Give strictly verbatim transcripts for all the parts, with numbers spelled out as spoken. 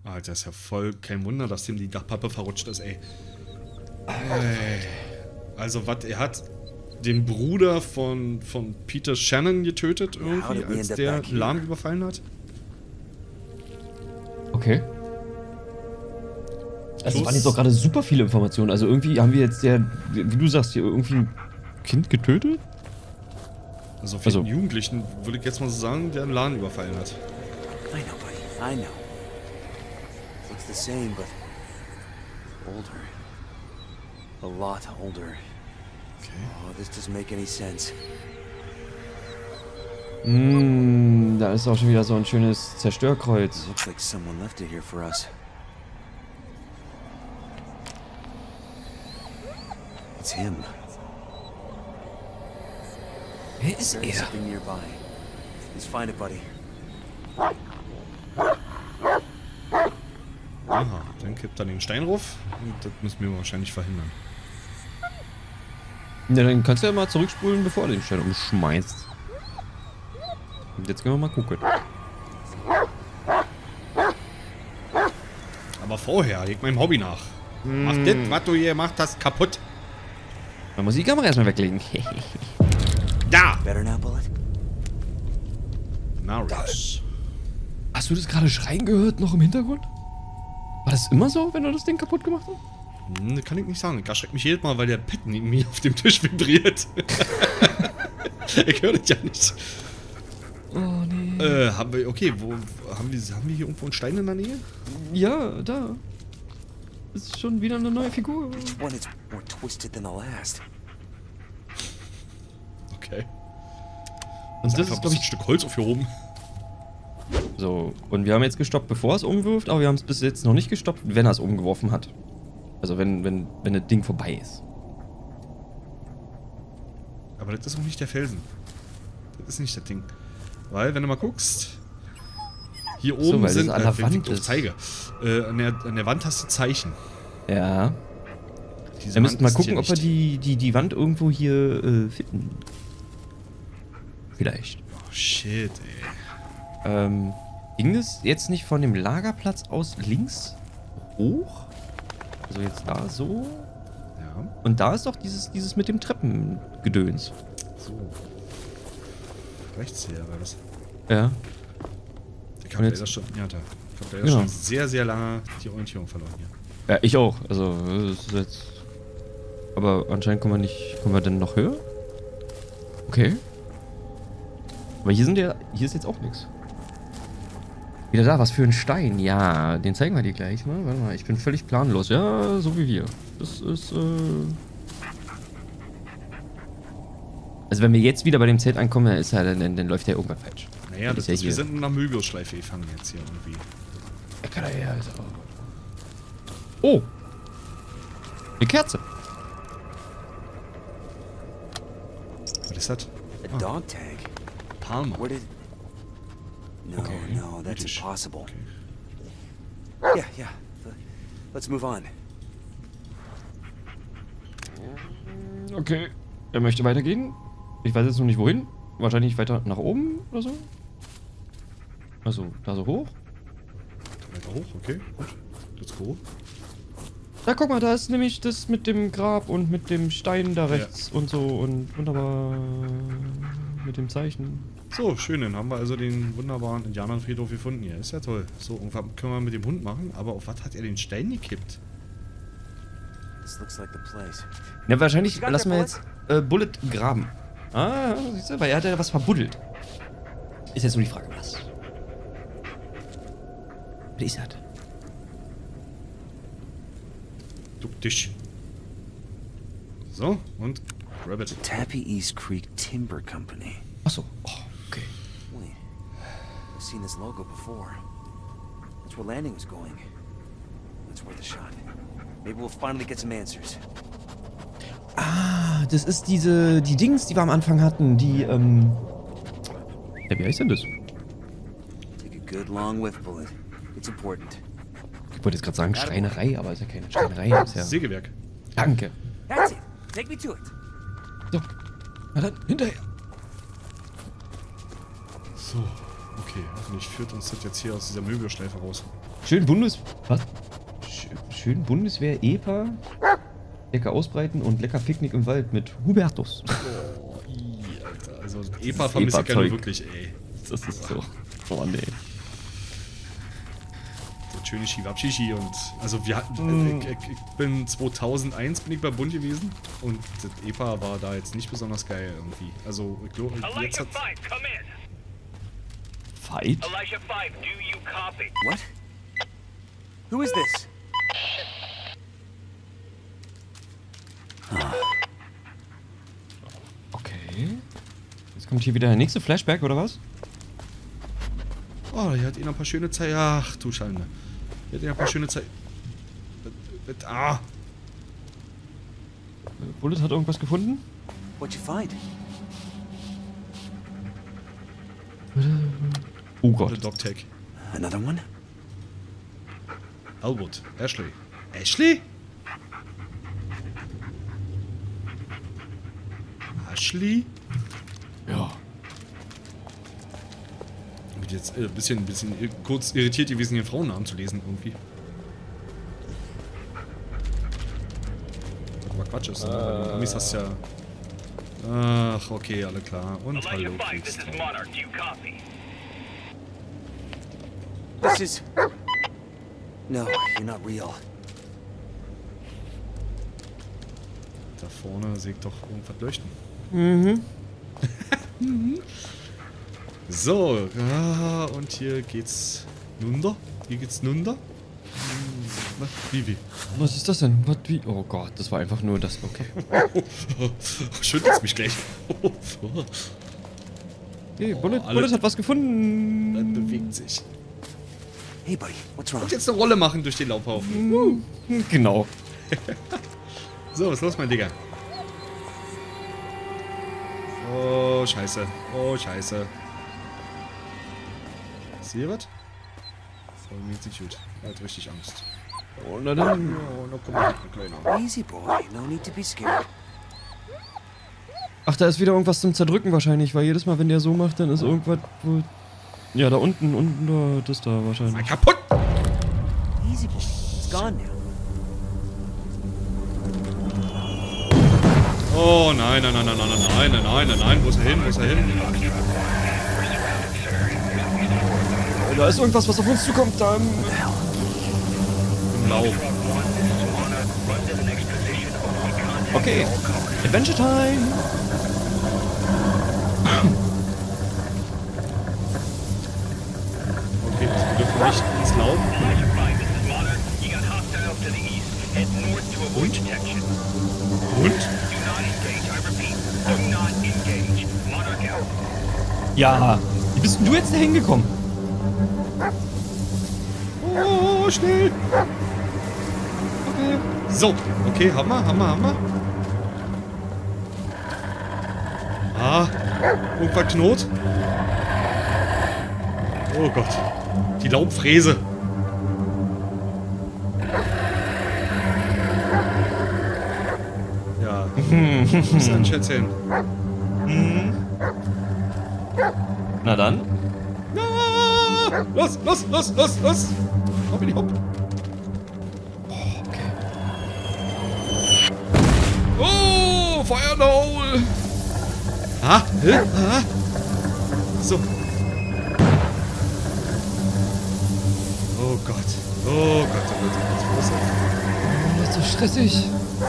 Alter, ist ja voll kein Wunder, dass dem die Dachpappe verrutscht ist, ey. Ey. Also, was, er hat den Bruder von, von Peter Shannon getötet irgendwie, als der Laden überfallen hat. Okay. Also, es waren jetzt doch gerade super viele Informationen. Also, irgendwie haben wir jetzt ja, wie du sagst, hier irgendwie ein Kind getötet? Also, für also, den Jugendlichen würde ich jetzt mal so sagen, der einen Laden überfallen hat. I know, buddy. I know. Looks the same, but older. A lot older. Okay. Oh, this doesn't make any sense. Mm, da ist auch schon wieder so ein schönes Zerstörkreuz. Looks like someone left it here for us. It's him. Wer ist er? Something nearby. Let's find it, buddy. Aha, dann kippt er den Stein rauf. Und das müssen wir wahrscheinlich verhindern. Ja, dann kannst du ja mal zurückspulen, bevor du den Stein umschmeißt. Und jetzt können wir mal gucken. Aber vorher, leg meinem Hobby nach. Hm. Mach das, was du hier gemacht hast, kaputt. Man muss die Kamera erstmal weglegen. Da! Better now, Bullet? Marius. Hast du das gerade schreien gehört, noch im Hintergrund? War das immer so, wenn du das Ding kaputt gemacht hast? Hm, das kann ich nicht sagen. Ich erschreckt mich jedes Mal, weil der Pet neben mir auf dem Tisch vibriert. Ich höre das ja nicht. Oh nee. Äh, haben wir, okay, wo, haben wir, haben wir hier irgendwo einen Stein in der Nähe? Ja, da. Ist schon wieder eine neue Figur. Each one is more twisted than the last. Okay. Und das ist, glaube ich, ein Stück Holz aufgehoben. So, und wir haben jetzt gestoppt, bevor es umwirft, aber wir haben es bis jetzt noch nicht gestoppt, wenn er es umgeworfen hat. Also wenn, wenn, wenn das Ding vorbei ist. Aber das ist auch nicht der Felsen. Das ist nicht das Ding. Weil, wenn du mal guckst, hier oben so, sind, an der äh, Wand ich zeige, äh, an, der, an der Wand hast du Zeichen. Ja. Diese Wir müssen mal gucken, hier ob wir die, die, die Wand irgendwo hier äh, finden. Vielleicht. Oh shit, ey. Ähm, ging es jetzt nicht von dem Lagerplatz aus links hoch? Also jetzt da so? Ja. Und da ist doch dieses, dieses mit dem Treppengedöns. So. Rechts hier war das. Ja. Ich hab leider schon, ja, da. Ich hab leider genau. schon sehr, sehr lange die Orientierung verloren hier. Ja, ich auch. Also, das ist jetzt... Aber anscheinend kommen wir nicht... Kommen wir denn noch höher? Okay. Aber hier sind ja... Hier ist jetzt auch nichts. Wieder da, was für ein Stein. Ja, den zeigen wir dir gleich mal. Warte mal, ich bin völlig planlos. Ja, so wie wir. Das ist, äh... Also wenn wir jetzt wieder bei dem Zelt ankommen, dann, ist ja, dann, dann läuft ja irgendwas falsch. Naja, das, das ist, ja wir sind in einer Möbiusschleife gefangen jetzt hier irgendwie. Ja, kann er ja, also. Oh! Eine Kerze. Was ist das? A Ah. dog tag. Palmer. Where did... No, Okay. no, that's British. impossible. Okay. Yeah, yeah. Let's move on. Okay. Er möchte weitergehen. Ich weiß jetzt noch nicht wohin. Wahrscheinlich weiter nach oben oder so. Also, da so hoch. Weiter hoch, okay. Gut. Let's go. Da guck mal, da ist nämlich das mit dem Grab und mit dem Stein da rechts ja. und so und wunderbar mit dem Zeichen. So, schön, dann haben wir also den wunderbaren Indianerfriedhof gefunden hier. Ist ja toll. So, irgendwas können wir mit dem Hund machen, aber auf was hat er den Stein gekippt? This looks like the place. Ja, wahrscheinlich lassen wir jetzt äh, Bullet graben. Ah, siehst du, weil er hat ja was verbuddelt. Ist jetzt nur die Frage, was? Was ist das? Duck dich. So, und grab it. Tappy East Creek Timber Company. Achso, oh, okay. Wait, I've seen this logo before. That's where Landing was going. That's worth a shot. Maybe we'll finally get some answers. Ah, das ist diese, die Dings, die wir am Anfang hatten, die, ähm... Ja, wie heißt denn das? Take a good long whiff, Bullet. It's important. Ich wollte jetzt gerade sagen Schreinerei, aber ist ja keine Schreinerei. Ist ja... Sägewerk. Danke. That's it. Take me to it. So, na dann, hinterher. So, okay. Hoffentlich führt uns das jetzt hier aus dieser Möbelschleife raus. Schön Bundes... Was? Sch schön Bundeswehr-E P A. Lecker ausbreiten und lecker Picknick im Wald mit Hubertus. Oh, i, Alter. Also E P A vermisse ich ja nur wirklich, ey. Das ist so... Oh, nee. So schöne Shivapchichi und... Also wir hatten... Mm. Ich, ich, ich bin zweitausendeins bin ich bei Bund gewesen und das E P A war da jetzt nicht besonders geil irgendwie. Also ich glaube, jetzt hat... Fight? Elijah five, do you copy? What? Who is this? Okay. Jetzt kommt hier wieder der nächste Flashback, oder was? Oh, hier hat ihn ein paar schöne Zeit. Ach, du Schande. Hier hat ihn ein paar schöne Zeit. Ah! Bullet hat irgendwas gefunden? What'd you find? Oh The Gott. Dog Tag. Another one? Elwood. Ashley. Ashley? Ashley? Ja. Ich bin jetzt ein äh, bisschen, bisschen kurz irritiert gewesen, hier Frauennamen zu lesen irgendwie. Was aber Quatsch ist. Äh. Amis hast ja... Ach, okay, alle klar. Und hallo, Elijah five, this Priest. is Monarch, do you copy? This is... No, you're not real. Da vorne sehe ich doch irgendwas leuchten. Mhm. So, ja, und hier geht's nunter. Hier geht's nunter. Na, wie, wie? Was ist das denn? Was, wie? Oh Gott, das war einfach nur das. Okay. Schüttelt's mich gleich. Hey, Bullet, Alle- Bullet hat was gefunden. Das bewegt sich. Hey, buddy, what's wrong? Und jetzt eine Rolle machen durch den Laubhaufen. Genau. So, was ist los, mein Digga? Oh, scheiße. Oh, scheiße. Sieh ihr was? Voll mir jetzt nicht gut. Er hat richtig Angst. Oh, na dann. Oh, na komm mal, Kleiner. Easy, boy. No need to be scared. Ach, da ist wieder irgendwas zum Zerdrücken wahrscheinlich, weil jedes Mal, wenn der so macht, dann ist irgendwas. Wo ja, da unten, unten, da, das da Mal wahrscheinlich. kaputt! Easy, boy. It's gone now. Oh, nein, nein, nein, nein, nein, nein, nein, nein, nein, nein, wo ist er hin, wo ist er hin? Da ist irgendwas, was auf uns zukommt. Da im Im Laub. okay. Adventure Time. Okay, wir dürfen nicht ins Laub. Elijah five, this is Monarch. You got hostiles to the east. Head north to avoid detection. Und? Do not engage, I repeat. Do not engage. Monarch out. Ja. Wie bist denn du jetzt da hingekommen? Oh, schnell! Okay. So, okay, Hammer, Hammer, Hammer. Ah, irgendwas Knot. Oh Gott, die Laubfräse. Ja, wo ist ein Schätzchen? Na dann. Ah, los, los, los, los, los! Hopp in die Hopp. Oh, Fire in the Hole! Ah, hä? Ah. So. Oh Gott. Oh Gott, oh Gott, oh Gott. Wo ist er? Oh, das ist so stressig.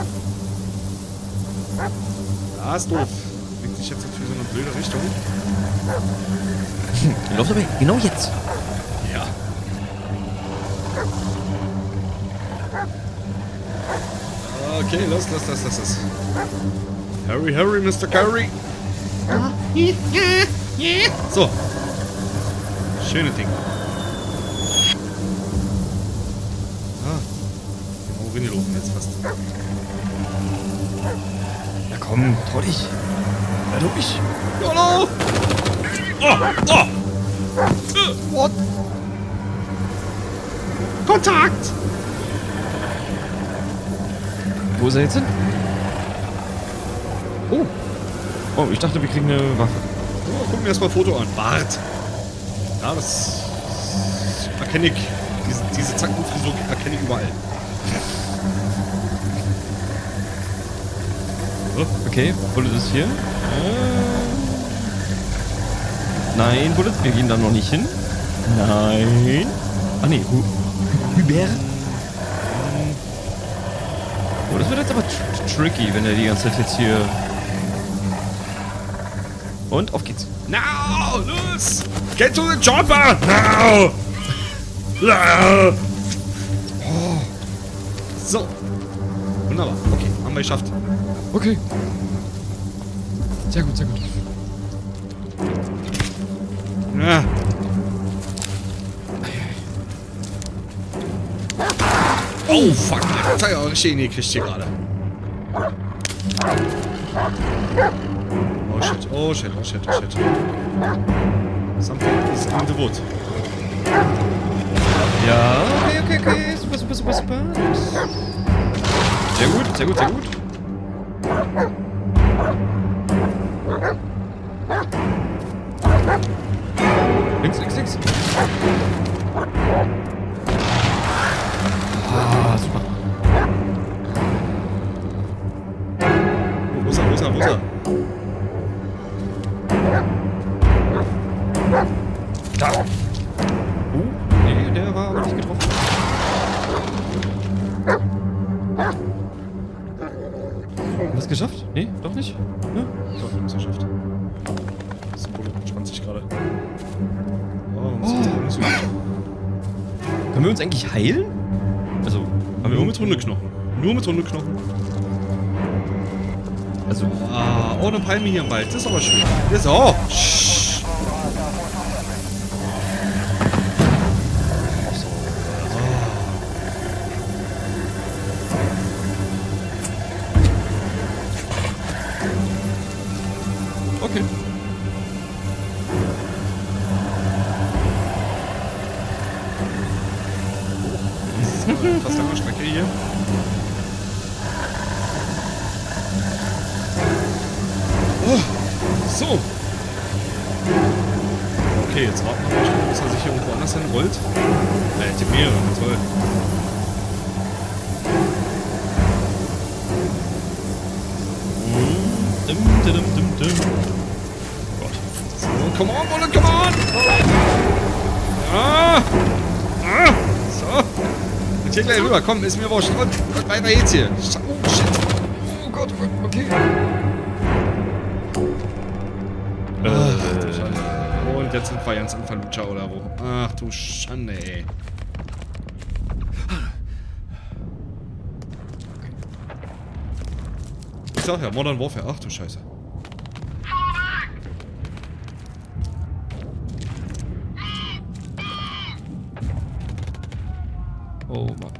Ah, ist doof. Bringt sich jetzt natürlich so eine blöde Richtung. Lauf dabei. Genau jetzt. Ja. Okay, los, los, los, los, los. Hurry, hurry, Mister Curry. So. Schöne Ding. Ah. Genau reingelaufen jetzt fast. Ja komm, trau dich. Ja, du ich. Hallo! Oh, oh! Äh, What? Kontakt! Wo ist er jetzt hin? Oh. Oh, ich dachte, wir kriegen eine Waffe. Oh, gucken wir erstmal Foto an. Bart. Ja, das erkenne ich. Diese, diese Zackenfrisur erkenne ich überall. Oh, okay, Bullet ist hier. Äh. Nein, Bullet, wir gehen da noch nicht hin. Nein. Ah ne, Hu Hubert. Oh, das wird jetzt aber tr tricky, wenn er die ganze Zeit jetzt hier... Und, auf geht's. Now, los! Get to the chopper! Now! Oh. So. Wunderbar. Okay, haben wir geschafft. Okay. Sehr gut, sehr gut. Ja. Oh, fuck. Das hat ja auch richtig hingekriegt hier gerade. Oh shit, oh shit, oh shit, oh shit. Something is in the wood. Ja, okay, okay, okay. Super, super, super, super. Sehr gut, sehr gut, sehr gut. Links, links, links. Ah, super. Oh, wo ist er, wo ist er, wo ist er? Da. Uh, nee, der war aber nicht getroffen. Haben wir es geschafft? Nee, doch nicht? Ja? Doch, wir haben es geschafft. Das Bullet entspannt sich gerade. Oh, das ist auch nicht so gut. Können wir uns eigentlich heilen? Also, haben wir Nur mit Hundeknochen. Nur mit Hundeknochen. Also, Ah, oh, eine Palme hier im Wald. Das ist aber schön. Das ist, oh, shh. okay. Fast lange Strecke hier. Oh, so. Okay, jetzt warten wir mal, bis er sich hier irgendwo anders hinrollt. Äh, die Meere, toll. Dim, dim, dim, dim. Gott. So, come on, Bullet, come on! Ah! Ah! So. Und hier gleich rüber, komm, ist mir wurscht. Und, und weiter geht's hier. Oh, shit. Oh Gott, okay. Ach, du Schande. Und jetzt sind wir ganz in Fallujah oder wo? Ach du Schande, ey. Ich sag ja, Modern Warfare. Ach du Scheiße. Oh Mann.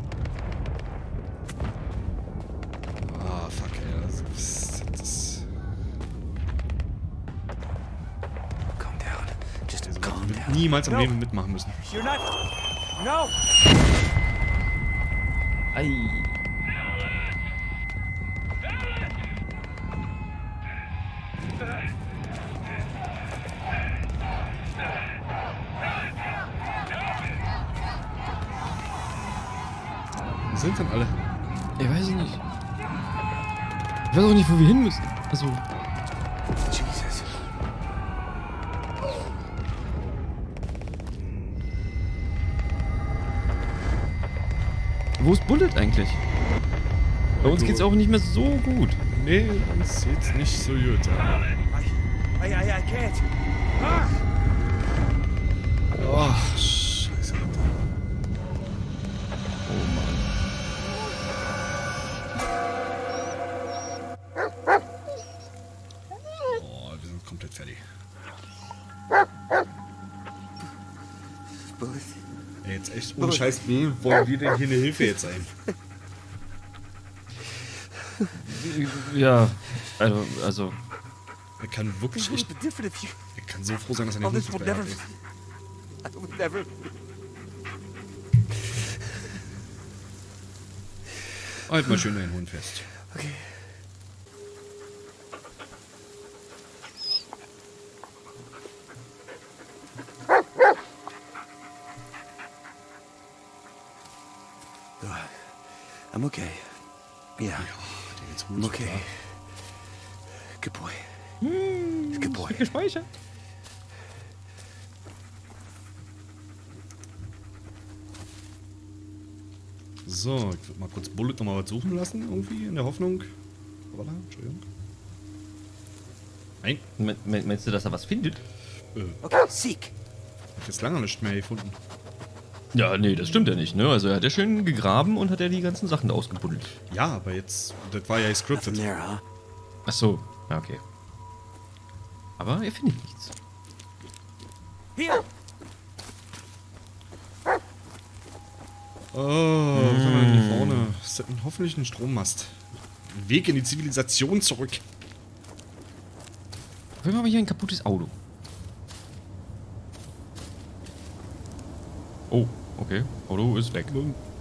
Ah, fuck, ey. Das ist... Das Calm down. Just also, calm wir down. niemals im Leben mitmachen müssen. You're not. No. Ei. Wo sind denn alle? Ich weiß es nicht. Ich weiß auch nicht, wo wir hin müssen. Also, Jesus. wo ist Bullet eigentlich? Bei uns geht's auch nicht mehr so gut. Nee, uns geht's nicht so gut. Ja. I, I, I can't. Ah! Oh, Scheiße. Oh Mann. Oh, wir sind komplett fertig. Bullet. Ey, jetzt echt ohne Scheiß, wem wollen wir denn hier eine Hilfe jetzt ein? Ja, also, also. Er kann wirklich It would echt, be different if you. er kann so froh sein, dass er Oh, nicht this Hund would dabei never. hat, ey. I would never. Halt mal schön deinen Hund fest. Okay. I'm okay. Yeah. Ja, der geht's gut. I'm okay. klar. Good boy. Hm, Good boy. Gespeichert. So, ich würde mal kurz Bullet nochmal was suchen lassen, irgendwie, in der Hoffnung. Voilà, Entschuldigung. Nein, Me me meinst du, dass er was findet? äh, Okay, seek. hab jetzt lange nicht mehr gefunden. Ja, nee, das stimmt ja nicht, ne? Also er hat ja schön gegraben und hat ja die ganzen Sachen da ausgebuddelt. Ja, aber jetzt, das war ja Nothing gescriptet. there, huh? Ach so, ja, okay. Aber er findet nichts. Here. Oh, was haben wir denn hier vorne? Das ist ein, hoffentlich ein Strommast. Weg in die Zivilisation zurück. Auf jeden Fall haben wir hier ein kaputtes Auto. Oh, okay. Auto ist weg.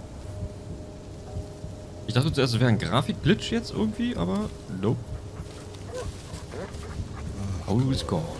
Ich dachte zuerst, es wäre ein Grafikglitch jetzt irgendwie, aber nope. Auto ist gone.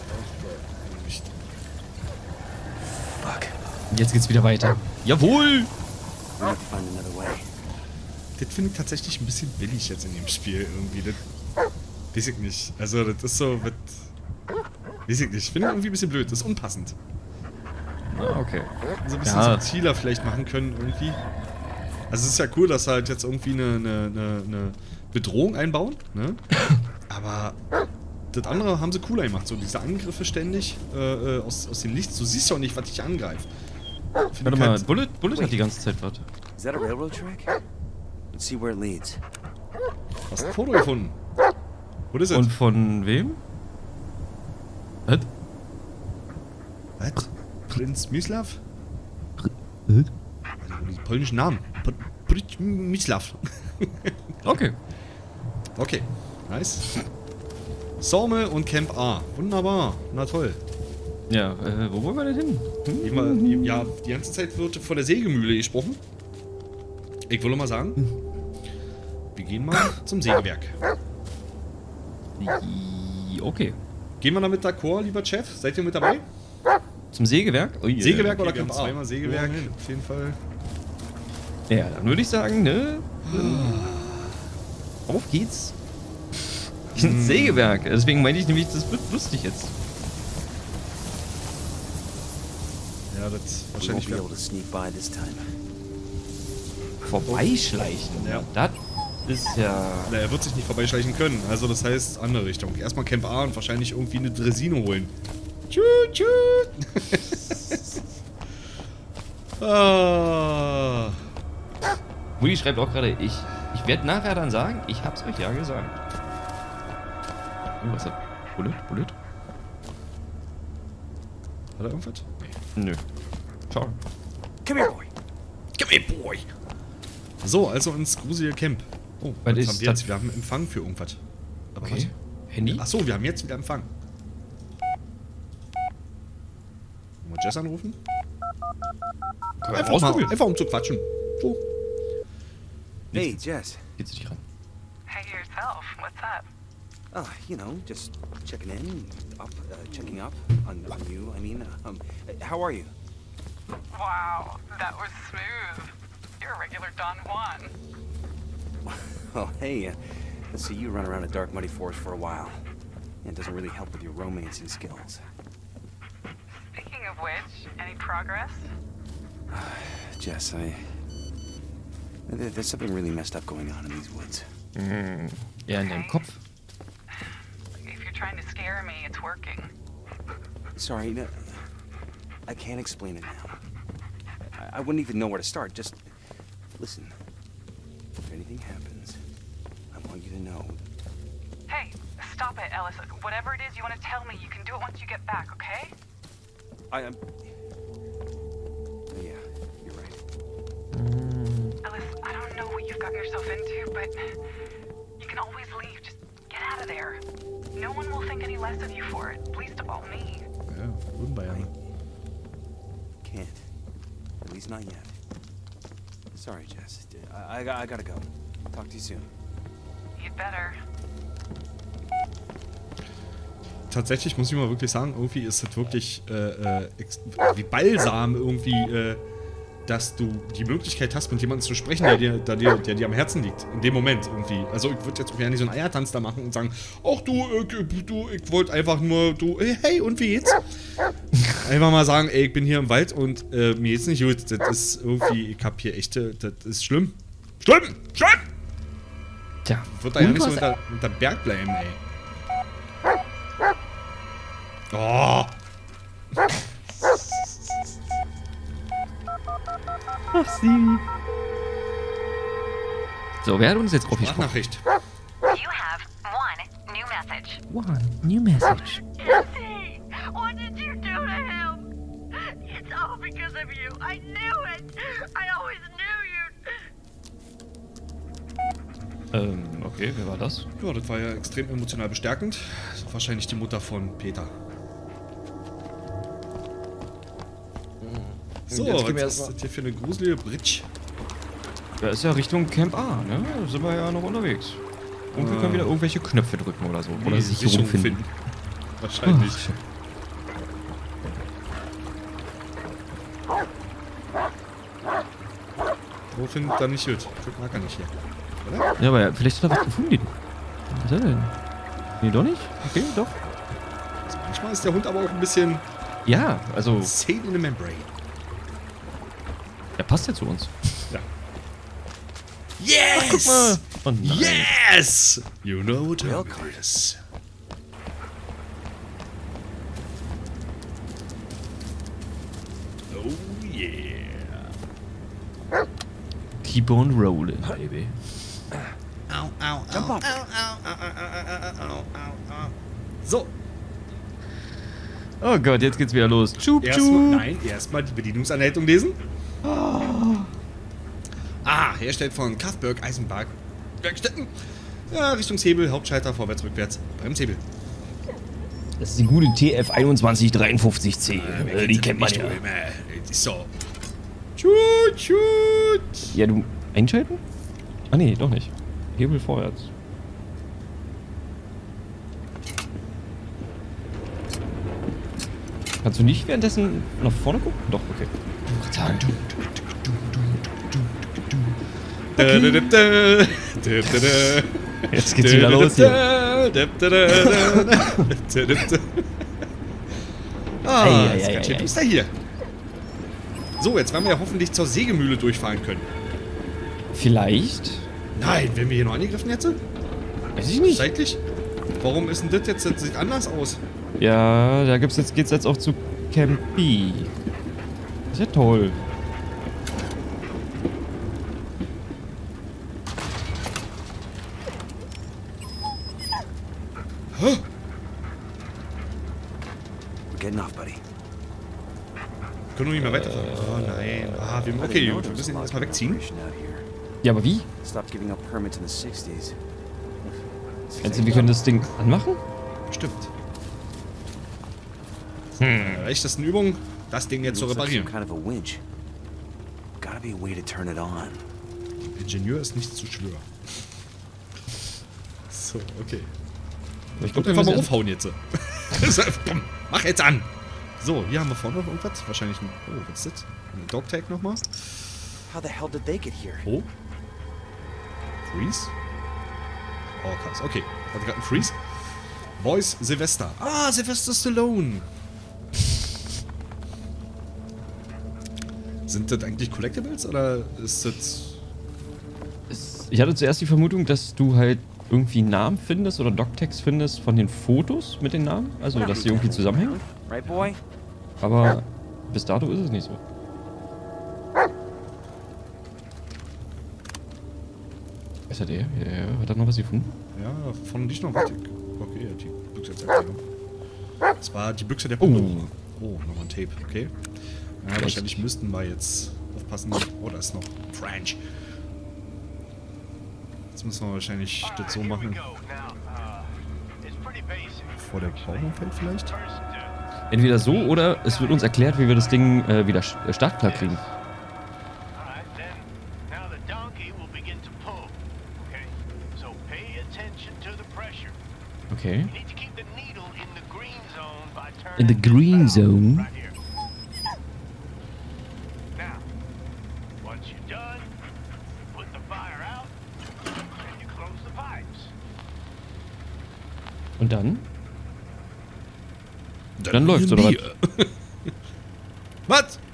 Fuck. Jetzt geht's wieder weiter. Jawohl! We have to find another way. Das finde ich tatsächlich ein bisschen billig jetzt in dem Spiel irgendwie. Das weiß ich nicht. Also, das ist so. Das, weiß ich nicht. Finde ich irgendwie ein bisschen blöd. Das ist unpassend. Ah, okay. So ein bisschen Ja. subtiler vielleicht machen können irgendwie. Also, es ist ja cool, dass sie halt jetzt irgendwie eine, eine, eine, eine Bedrohung einbauen, ne? Aber das andere haben sie cooler gemacht. So diese Angriffe ständig äh, aus, aus dem Licht. Du siehst ja auch nicht, was dich angreift. Find Warte ich mal, halt- Bullet, Bullet hat die ganze Zeit was. Is that a railroad track? Let's see where it leads. Du hast ein Foto gefunden. Wo ist es? Und von wem? Was? Was? Prinz Mislav? Also die polnischen Namen. P- Prinz Mislav. Okay. Okay, nice. Sawmill und Camp A. Wunderbar. Na toll. Ja, äh, wo wollen wir denn hin? Hm? Immer, ja, die ganze Zeit wird von der Sägemühle gesprochen. Ich will mal sagen, wir gehen mal zum Sägewerk. I- Okay. Gehen wir damit d'accord, lieber Chef? Seid ihr mit dabei? Zum Sägewerk? Oh, yeah. Sägewerk Okay, oder wir haben Camp A? Zweimal Sägewerk, auf jeden Fall. Ja, dann würde ich sagen, ne? Auf geht's. Ins Sägewerk. Deswegen meinte ich nämlich, das wird lustig jetzt. Ja, das We won't wahrscheinlich be wär, able to sneak by this time. Vorbeischleichen. Ja. Das ist ja. Na, er wird sich nicht vorbeischleichen können. Also das heißt, andere Richtung. Erstmal Camp A und wahrscheinlich irgendwie eine Dresine holen. Tschüt, tschüt. ah. Mutti schreibt auch gerade, ich, ich werde nachher dann sagen, ich hab's euch ja gesagt. Oh, was hat. Bullet? Bullet? Hat er irgendwas? Nee. Nö. Ciao. Come here, boy. Come here, boy. So, also ins gruselige Camp. Oh, Was was ist haben wir jetzt? das? Wir haben Empfang für irgendwas. Aber Okay. Handy? was? Achso, wir haben jetzt wieder Empfang. Wollen wir Jess anrufen? Können wir Einfach, mal, ausprobieren. einfach um zu quatschen. So. Hey, Jess. Geht's nicht ran. Hey yourself, what's up? Oh, you know, just checking in, up, uh, checking up on, on you. I mean, um, how are you? Wow, that was smooth. You're a regular Don Juan. Oh, hey, uh, let's see, you run around a dark, muddy forest for a while. It doesn't really help with your romancing skills. Speaking of which, any progress? Jess, I... there- There's something really messed up going on in these woods. Mhm. Ja, in deinem Kopf. If you're trying to scare me, it's working. Sorry, no, I can't explain it now. I, I wouldn't even know where to start. Just listen. If anything happens, I want you to know. Hey, stop it, Ellis. Whatever it is you want to tell me, you can do it once you get back, okay? I am. Yeah, you're right. Ellis, I don't know what you've gotten yourself into, but you can always leave. Just get out of there. No one will think any less of you for it, least of all me. Ja, Unbayern. Can't. At least not yet. Sorry, Jess. I, I, I gotta go. Talk to you soon. You'd better. Tatsächlich muss ich mal wirklich sagen, irgendwie ist das wirklich äh, äh, ex- wie Balsam irgendwie äh, dass du die Möglichkeit hast, mit jemandem zu sprechen, der dir, der dir, der dir am Herzen liegt. In dem Moment irgendwie. Also ich würde jetzt auch ja nicht so einen Eiertanz da machen und sagen, ach du, äh, du, ich wollte einfach nur, du, hey, und wie geht's? Einfach mal sagen, ey, ich bin hier im Wald und äh, mir geht's nicht gut. Das ist irgendwie, ich hab hier echte, das ist schlimm. Schlimm! Schlimm! Tja. Ich würde da ja nicht so unter, unter Berg bleiben, ey. Oh! Ach, sie. So, wer hat uns jetzt aufgesprochen? Nachricht. You have one new message. One new message. Jesse, what did you do to him? It's all because of you. I knew it. I always knew you. Ähm, okay, wer war das? Ja, das war ja extrem emotional bestärkend. Das ist wahrscheinlich die Mutter von Peter. So, Jetzt gehen wir was ist das hier für eine gruselige Bridge? Da ist ja Richtung Camp A, ne? Da sind wir ja noch unterwegs. Und wir können wieder irgendwelche Knöpfe drücken oder so. Oder Die sich Richtung rumfinden. finden. Wahrscheinlich. Ach, shit. Wo findet er nicht gut? Das mag er nicht hier. Oder? Ja, aber ja, vielleicht hat er was gefunden. Was ist er denn? Nee, doch nicht? Okay, doch. Also manchmal ist der Hund aber auch ein bisschen Ja, also, insane in the membrane. er passt ja zu uns. Ja. Yes! Ach, guck mal! Oh nein. Yes! You know what time it is. Oh yeah. Keep on rolling, baby. Au, au, au, Jump au, up. au, au, au, au, au, au. So, Oh Gott, jetzt geht's wieder los. Tschup, erstmal, tschup. nein, erstmal die Bedienungsanleitung lesen. Ah, herstellt von Cuthberg Eisenberg Werkstätten. Ja, Richtungshebel, Hauptschalter, vorwärts, rückwärts, Bremshebel. Das ist die gute T F einundzwanzig dreiundfünfzig C. Äh, die kennt man ja. So. Tschut, tschut. Ja, du einschalten? Ah nee, doch nicht. Hebel vorwärts. Kannst du nicht währenddessen nach vorne gucken? Doch, okay. Da, da, da, da, da, da, da. Jetzt geht's wieder los hier. Da, da, da, da, da, da, da. Ah, Ei, ei, ist ei, ganz schön ei, düster hier. So, jetzt werden wir ja hoffentlich zur Sägemühle durchfahren können. Vielleicht? Nein, werden wir hier noch angegriffen jetzt? Weiß ich nicht. Zeitlich? Warum ist denn das jetzt? Das sieht anders aus. Ja, da gibt's jetzt, geht's jetzt auch zu Camp B. Ist ja toll. Hä? We're getting off, buddy. Können wir nicht mehr weiterfahren? Oh nein. Ah, wir, okay, gut, wir müssen ihn erstmal wegziehen. Ja, aber wie? Stopped giving up permits in the sixties. Meinst du, wir können das Ding anmachen? Stimmt. Hm. Leichtesten Übung, das Ding jetzt zu Looks like some reparieren. kind of a winch. Gotta be a way to turn it on. Ingenieur ist nicht zu schwör. So, okay. Ich Ich glaube, einfach mal aufhauen jetzt. Bumm, mach jetzt an! So, hier haben wir vorne noch irgendwas. Wahrscheinlich ein. Oh, was ist das? Ein Dogtag nochmal. How the hell did they get here? Oh. Freeze? Oh, krass. Okay. Hatte gerade einen Freeze. Boys Sylvester. Ah, Sylvester Stallone. Sind das eigentlich Collectibles oder ist das. Es- Ich hatte zuerst die Vermutung, dass du halt irgendwie Namen findest oder Doctags findest von den Fotos mit den Namen. Also, dass die irgendwie zusammenhängen. Right, boy? Aber bis dato ist es nicht so. Ist er der? Ja, ja. Hat er noch was gefunden? Ja, von nicht noch was. Okay, die Büchse jetzt erklären. Das war die Büchse der Oh. Pandora. Oh, nochmal ein Tape, okay. Ja, wahrscheinlich müssten wir jetzt aufpassen. Oh, da ist noch French. Jetzt müssen wir wahrscheinlich das so machen, bevor der Baum umfällt vielleicht. Entweder so oder es wird uns erklärt, wie wir das Ding äh, wieder st- äh, startklar kriegen. Alright, then now the donkey will begin to pull. Okay? So pay attention to the pressure. Okay. You need to keep the needle in the green zone by turning In the green this valve zone? right here. Now, Once you're done, you put the fire out and you close the pipes. Und dann? Dann, dann läuft's, oder was? Was?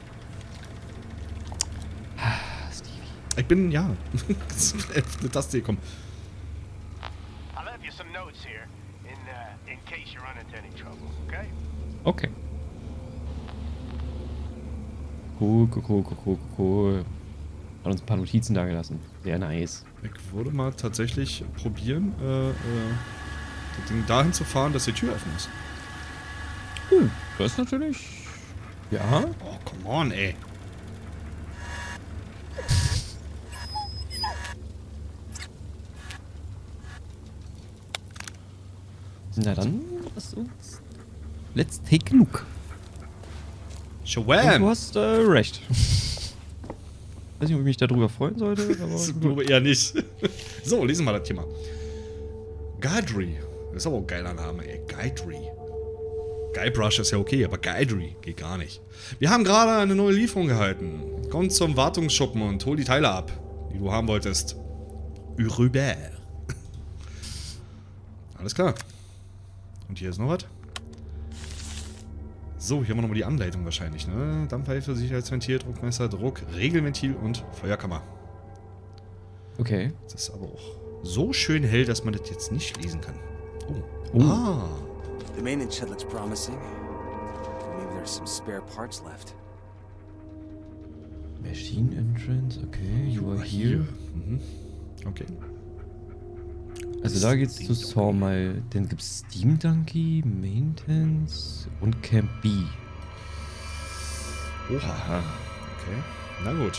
Ich bin, ja. Eine Taste gekommen. I left you some notes here in uh, in case you run into any trouble, okay? Okay. Cool, cool, cool, cool, cool, cool. Hat uns ein paar Notizen da gelassen. Sehr nice. Ich würde mal tatsächlich probieren, äh, äh, das Ding dahin zu fahren, dass die Tür offen ist. Cool. Das ist natürlich... Ja. Oh, come on, ey. Na dann, lass uns... Let's take a look. Shawam! Du hast äh, recht. Weiß nicht, ob ich mich darüber freuen sollte, aber... Ich glaube eher nicht. So, lesen wir das hier mal. Guidry. Das ist aber auch ein geiler Name, ey. Guidry. Guybrush ist ja okay, aber Guidry geht gar nicht. Wir haben gerade eine neue Lieferung gehalten. Komm zum Wartungsschuppen und hol die Teile ab, die du haben wolltest. Rüber. Alles klar. Und hier ist noch was. So, hier haben wir nochmal die Anleitung wahrscheinlich, ne? Dampfpfeife, Sicherheitsventil, Druckmesser, Druck, Regelventil und Feuerkammer. Okay. Das ist aber auch so schön hell, dass man das jetzt nicht lesen kann. Oh. Oh. Ah. The maintenance shed looks promising. Maybe there's some spare parts left. Machine Entrance, okay. You are here. Mhm. Okay. Also da geht's zu Sawmill. Dann gibt's Steam Donkey, Maintenance und Camp B. Oha. Okay. Na gut.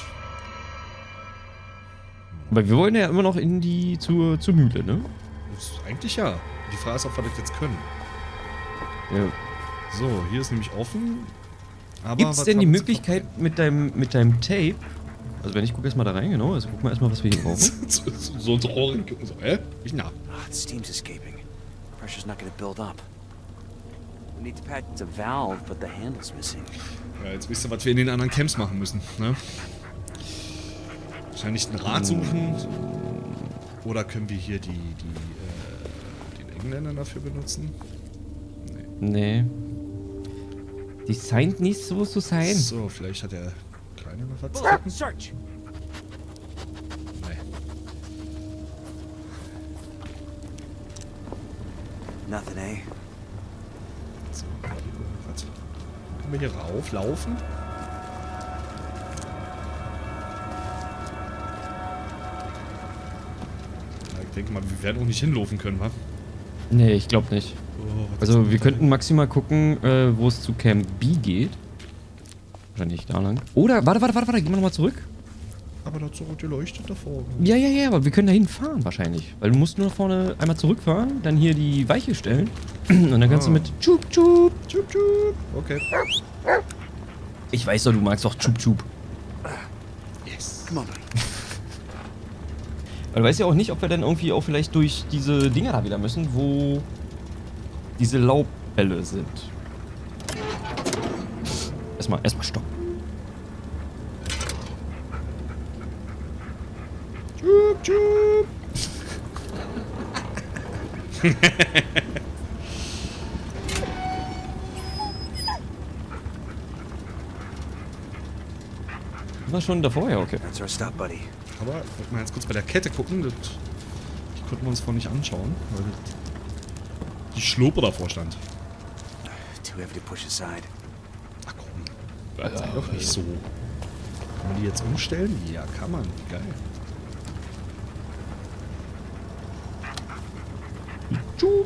Aber wir wollen ja immer noch in die zur, zur Mühle, ne? Das ist eigentlich ja. Die Frage ist, ob wir das jetzt können. Ja. So, hier ist nämlich offen. Aber Gibt's was denn die haben sie Möglichkeit mit deinem, mit deinem Tape? Also wenn ich gucke erstmal da rein, genau. Also guck mal erstmal, was wir hier brauchen. so, so, so ein Rohr reingucken. So, hä? Ich nah. Ah, the steam's escaping. Pressure's not gonna build up. We need to patch the valve, but the handle's missing. Ja, jetzt wisst ihr, was wir in den anderen Camps machen müssen, ne? Wahrscheinlich ein Rad suchen. Oder können wir hier die, die, äh, den Engländer dafür benutzen? Nee. Die scheint nicht so zu sein. So, vielleicht hat der Kleine noch was zu Bullet, sagen. search! Nee. Nothing, eh? So, hier irgendwas. Können wir hier rauflaufen? Ja, ich denke mal, wir werden auch nicht hinlaufen können, wa? Nee, ich glaube nicht. Oh, was ist Also denn wir da? könnten maximal gucken, äh, wo es zu Camp B geht. Wahrscheinlich da lang. Oder, warte, warte, warte, warte, gehen wir nochmal zurück. Aber da so rot geleuchtet davor. Ja, ja, ja, aber wir können dahin fahren wahrscheinlich. Weil du musst nur nach vorne einmal zurückfahren, dann hier die Weiche stellen. Und dann kannst Ah. du mit Chup Chup. Tschub, tschub. Okay. Ich weiß doch, du magst doch Chup Chup. Yes. Come on, buddy. Weil du weißt ja auch nicht, ob wir dann irgendwie auch vielleicht durch diese Dinger da wieder müssen, wo diese Laubbälle sind. Erstmal, erstmal stopp. Tschub, tschub. War schon davor, ja, okay. That's our stop, buddy. Aber wollten wir jetzt kurz bei der Kette gucken. Das, die konnten wir uns vorhin nicht anschauen, weil das, die Schlope davor stand. Too heavy to push aside. Ach komm, sei doch nicht so. Kann man die jetzt umstellen? Ja, kann man. Geil. Tschuh.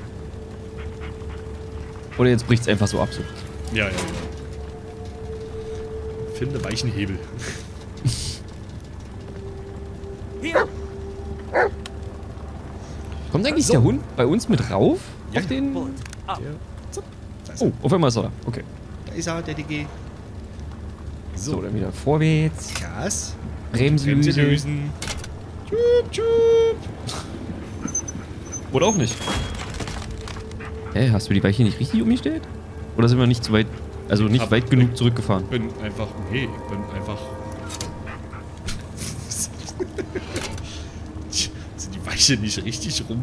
Oder jetzt bricht's einfach so ab. So. Ja, ja, ja. Finde weichen Hebel. Here! Kommt eigentlich So. der Hund bei uns mit rauf? Ja, Auf den... Bullet. Up. Der, zup, da ist Oh, er. auf einmal ist er da. Okay. Da ist er, der D G. So, So, dann wieder vorwärts. Gas. Bremse Bremse lösen. lösen. Tschub, tschub. Oder auch nicht. Hä, hast du die Weiche nicht richtig umgestellt? Oder sind wir nicht zu weit, also nicht Hab- weit genug zurückgefahren? Ich bin einfach, nee, ich bin einfach Sind die Weiche nicht richtig rum?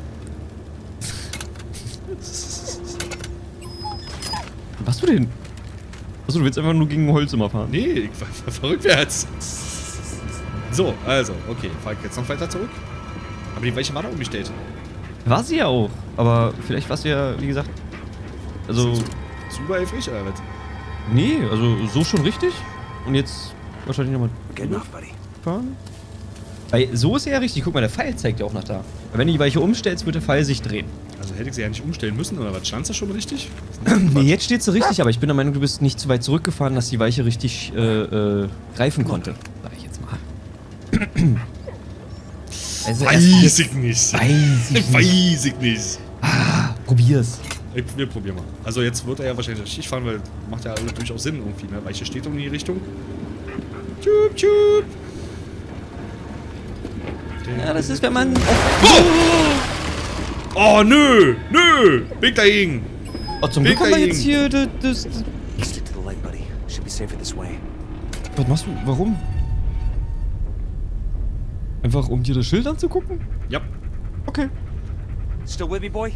Was du denn? Achso, du willst einfach nur gegen Holz immer fahren? Nee, ich fahr, fahr rückwärts. So, also, okay. Fahr ich jetzt noch weiter zurück? Aber die Weiche war da umgestellt. War sie ja auch. Aber vielleicht war sie ja, wie gesagt. Also. Zu, zu übereifrig oder was? Nee, also so schon richtig. Und jetzt wahrscheinlich nochmal Good enough, buddy. fahren. Weil so ist er ja richtig. Guck mal, der Pfeil zeigt ja auch nach da. Wenn du die Weiche umstellst, wird der Pfeil sich drehen. Also hätte ich sie ja nicht umstellen müssen, oder was? Stand das schon richtig? Nee, jetzt steht sie richtig, aber ich bin der Meinung, du bist nicht zu weit zurückgefahren, dass die Weiche richtig äh, äh, greifen konnte. Sag ich jetzt mal. Also Weiß ich nicht. Weiß ich nicht. Weiß ich nicht. Ah, probier's. Ich, wir probieren mal. Also jetzt wird er ja wahrscheinlich richtig fahren, weil macht ja alles durchaus Sinn irgendwie. Ne? Weiche steht in die Richtung. Tschüp, tschüp. Ja, das ist, wenn man... Oh, nö, nö. Big dagegen. Oh, zum Glück haben wir jetzt hier das, das, das... Stick to the light, buddy. Should be safer this way. Was machst du? Warum? Einfach um dir das Schild anzugucken? Ja. Okay. Still with me, boy?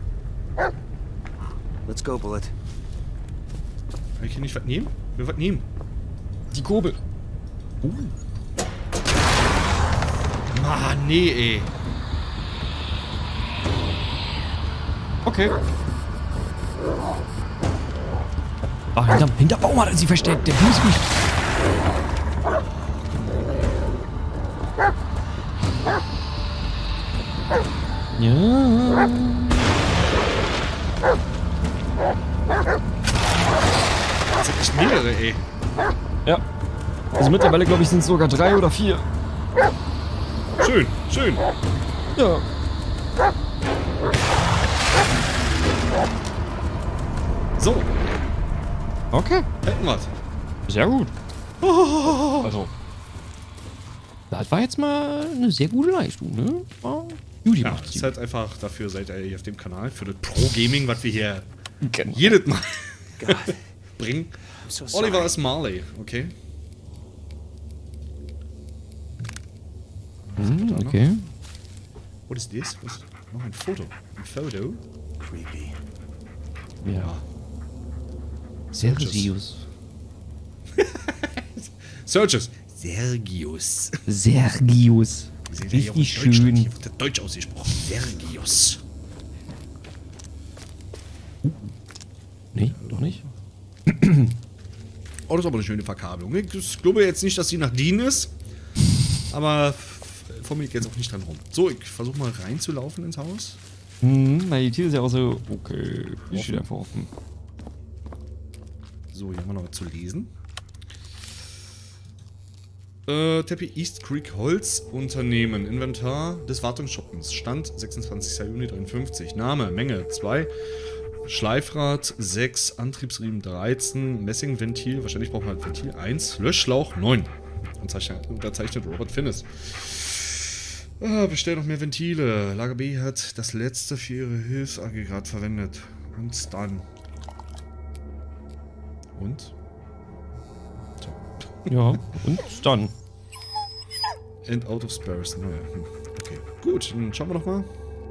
Let's go, Bullet. Kann ich hier nicht was nehmen? Wir was nehmen? Die Kurbel. Uh. Mann, nee, ey. Okay. Ah, hinter, hinter Baum hat er sie versteckt. Der Fuß nicht. Ja. Das sind echt mehrere, ey. Ja. Also mittlerweile, glaube ich, sind es sogar drei oder vier. Schön, schön. Ja. So, Okay. hätten wir's. Sehr gut. Also. Das war jetzt mal eine sehr gute Leistung, ne? War gut Ja, gemacht. das ist halt einfach, dafür seid ihr hier auf dem Kanal, für das Pro-Gaming, was wir hier Genau. jedes Mal God, bringen. I'm so sorry. Oliver ist Marley, okay? Hm, okay. What is this? Was? Noch ein Foto. Ein Foto? Creepy. Ja. Sergius. Searches. Sergius. Sergius. Wir sehen ja hier Richtig auf Deutsch, schön. Hier wird der Deutsch ausgesprochen. Sergius. Nee, doch nicht. Oh, das ist aber eine schöne Verkabelung. Ich glaube jetzt nicht, dass sie nach Dean ist. Aber fummel ich jetzt auch nicht dran rum. So, ich versuche mal reinzulaufen ins Haus. Hm, na, die Tür ist ja auch so. Okay, ich stehe einfach offen. So, hier haben wir noch was zu lesen. Äh, Teppich East Creek Holz Unternehmen. Inventar des Wartungsschuppens. Stand sechsundzwanzigster Juni dreiundfünfzig. Name, Menge zwei. Schleifrad sechs. Antriebsriemen dreizehn. Messingventil. Wahrscheinlich braucht man halt Ventil eins. Löschschlauch neun. Unterzeichnet, unterzeichnet Robert Finnis. Ah, bestell noch mehr Ventile. Lager B hat das letzte für ihre Hilfsaggregat verwendet. Und dann. Und? Ja, und dann. And out of spares. Naja, hm. Okay. Gut, dann schauen wir doch mal.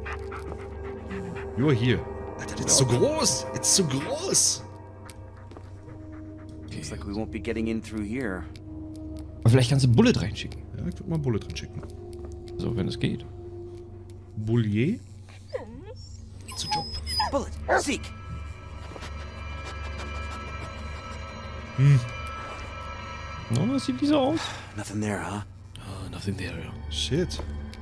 Nur hier. Alter, das ist so groß. Jetzt ist so groß. Looks like we won't be getting in through here. Aber vielleicht kannst du Bullet reinschicken. Ja, ich würde mal Bullet drin schicken. So, wenn es geht. Boulier? Zu Job. Bullet, seek. Hm. No, das sieht wie so aus. Nothing there, huh? Oh, nothing there. Shit.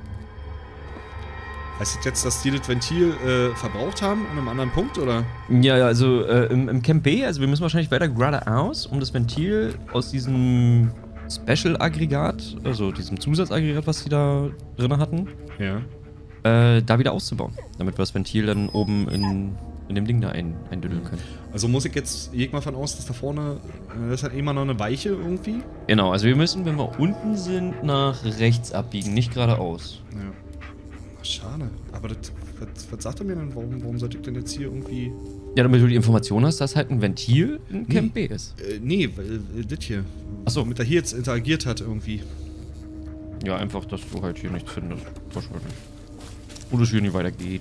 Heißt das jetzt, dass die das Ventil äh, verbraucht haben an einem anderen Punkt, oder? Ja, ja, also äh, im, im Camp B, also wir müssen wahrscheinlich weiter geradeaus, um das Ventil aus diesem Special-Aggregat, also diesem Zusatzaggregat, was die da drin hatten, Ja. äh, da wieder auszubauen. Damit wir das Ventil dann oben in, in dem Ding da ein, eindüdeln können. Also muss ich jetzt, gehe ich mal von aus, dass da vorne, äh, das hat immer noch eine Weiche irgendwie? Genau, also wir müssen, wenn wir unten sind, nach rechts abbiegen, nicht geradeaus. Ja. Ach, schade. Aber das, was, was sagt er mir denn? Warum, warum sollte ich denn jetzt hier irgendwie... Ja, damit du die Information hast, dass halt ein Ventil in Camp B ist. Äh, nee, weil, äh, das hier. Ach so. Womit er hier jetzt interagiert hat irgendwie. Ja, einfach, dass du halt hier nichts findest. Wahrscheinlich. Oder es hier nicht weitergeht.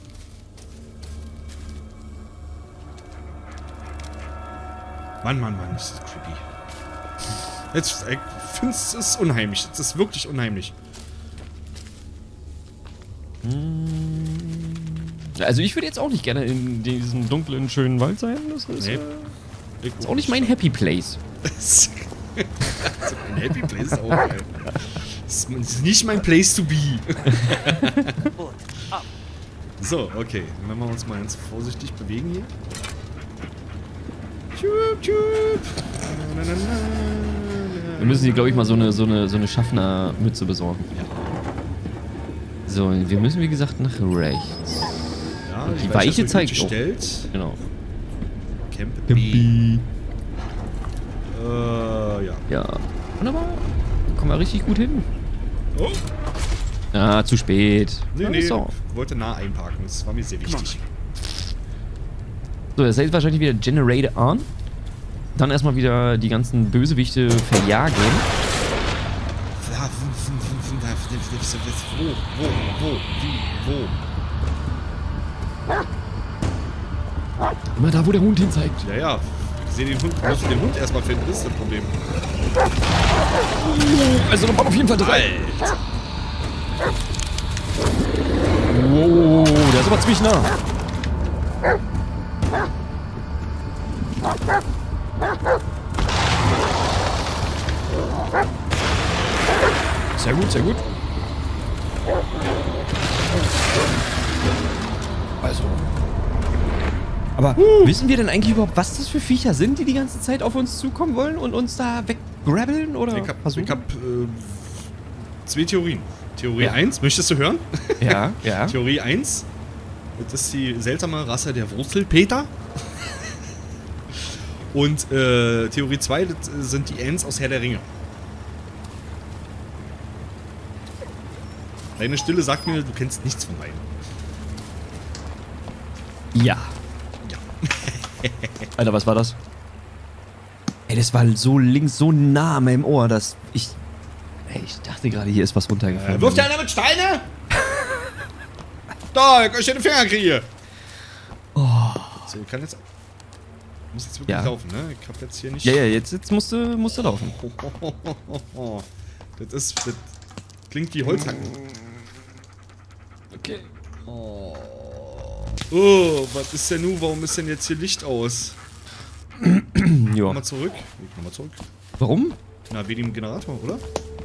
Mann, Mann, Mann, das ist creepy. Jetzt, ich finde es ist unheimlich. Es ist wirklich unheimlich. Also ich würde jetzt auch nicht gerne in diesem dunklen, schönen Wald sein. Das ist, Nee. äh, ist auch nicht mein Happy Place. Also ein Happy Place ist auch geil. Das ist nicht mein Place to be. So, okay. Wenn wir uns mal ganz vorsichtig bewegen hier. Tschüp, tschüp. Na, na, na, na. Wir müssen hier, glaube ich, mal so eine, so eine, so eine Schaffner-Mütze besorgen. Ja. So, wir müssen, wie gesagt, nach rechts. Ja, die Weiche zeigt auch. gestellt. Genau. Camp B. Äh, ja. Ja. Wunderbar. Kommen wir richtig gut hin. Oh. Ah, zu spät. Nee, Ja, nee. So. Ich wollte nah einparken. Das war mir sehr wichtig. So, das heißt wahrscheinlich wieder Generator on. Dann erstmal wieder die ganzen Bösewichte verjagen. Wo, wo, wo, wie, wo? Immer da, wo der Hund hin zeigt. Ja, ja. Ich sehe den Hund. Ich muss den Hund erstmal finden. Das ist das Problem. Also, da waren auf jeden Fall drei. Alter. Wow, der ist aber ziemlich nah. Sehr gut, sehr gut. Also. Aber uh. wissen wir denn eigentlich überhaupt, was das für Viecher sind, die die ganze Zeit auf uns zukommen wollen und uns da weggrabbeln? Oder Ich hab, ich hab äh, zwei Theorien. Theorie Ja. eins, möchtest du hören? Ja, ja. Theorie eins, das ist die seltsame Rasse der Wurzelpeter. Und äh, Theorie zwei, das sind die Ents aus Herr der Ringe. Deine Stille sagt mir, du kennst nichts von beiden. Ja. Ja. Alter, was war das? Ey, das war so links, so nah an meinem Ohr, dass ich... Ey, ich dachte gerade, hier ist was runtergefallen. Äh, wirft der einer mit Steine? Da, ich euch den Finger kriege. Oh. So, ich kann jetzt... Ich muss jetzt wirklich Ja. laufen, ne? Ich hab jetzt hier nicht... Ja, ja, jetzt, jetzt musst, du, musst du laufen. Das ist... Das klingt wie Holzhacken. Okay. Oh. Oh, was ist denn nun? Warum ist denn jetzt hier Licht aus? Ja. Nochmal zurück. Nochmal zurück. Warum? Na, wegen dem Generator, oder?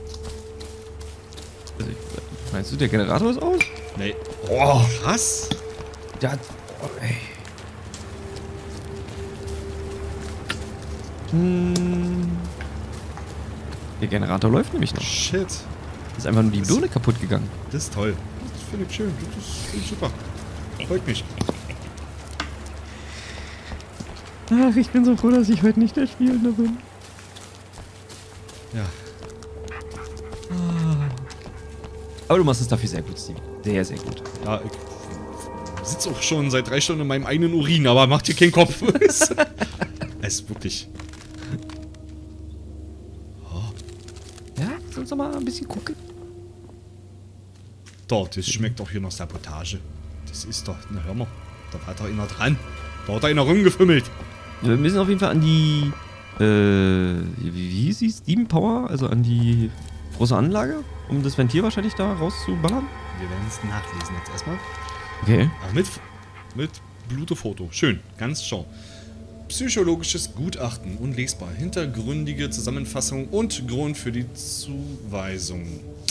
Also, ich- meinst du, der Generator ist aus? Nee. Oh, krass. Der hat... Oh, ey. Hm. Der Generator läuft nämlich noch. Shit. Ist einfach nur die Birne kaputt gegangen. Das ist toll. Das finde ich schön. Das ist super. Freut mich. Ach, ich bin so froh, dass ich heute nicht der Spielende bin. Ja. Aber du machst es dafür sehr gut, Steve. Sehr, sehr gut. Ja, ich sitze auch schon seit drei Stunden in meinem eigenen Urin, aber macht dir keinen Kopf. Es ist wirklich... Ja, lass uns doch mal ein bisschen gucken. Dort, das schmeckt doch hier nach Sabotage. Das ist doch... Na, hör mal. Da war doch einer dran. Da hat einer rumgefümmelt. Wir müssen auf jeden Fall an die... Äh, wie, wie hieß sie? Steam Power? Also an die große Anlage, um das Ventil wahrscheinlich da rauszuballern. Wir werden es nachlesen jetzt erstmal. Okay. Aber mit, mit Blutefoto. Schön, ganz schau. Psychologisches Gutachten, unlesbar. Hintergründige Zusammenfassung und Grund für die Zuweisung.